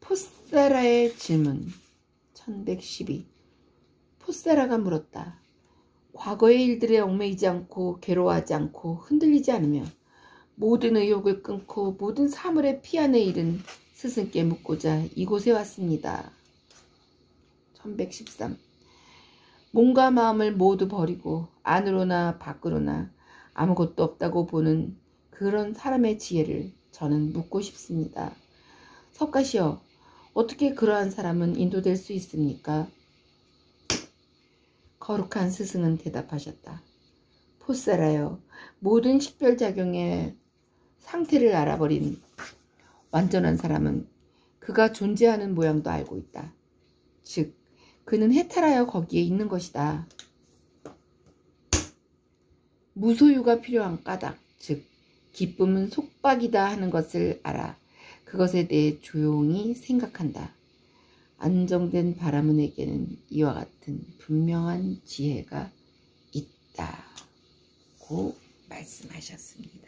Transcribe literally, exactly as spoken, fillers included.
포세라의 질문. 천백십이. 포세라가 물었다. 과거의 일들에 얽매이지 않고 괴로워하지 않고 흔들리지 않으며 모든 의욕을 끊고 모든 사물에 피안에 이른 스승께 묻고자 이곳에 왔습니다. 천백십삼. 몸과 마음을 모두 버리고 안으로나 밖으로나 아무것도 없다고 보는 그런 사람의 지혜를 저는 묻고 싶습니다. 석가시여, 어떻게 그러한 사람은 인도될 수 있습니까? 거룩한 스승은 대답하셨다. 포세라여, 모든 식별작용의 상태를 알아버린 완전한 사람은 그가 존재하는 모양도 알고 있다. 즉, 그는 해탈하여 거기에 있는 것이다. 무소유가 필요한 까닭, 즉 기쁨은 속박이다 하는 것을 알아 그것에 대해 조용히 생각한다. 안정된 바라문에게는 이와 같은 분명한 지혜가 있다고 말씀하셨습니다.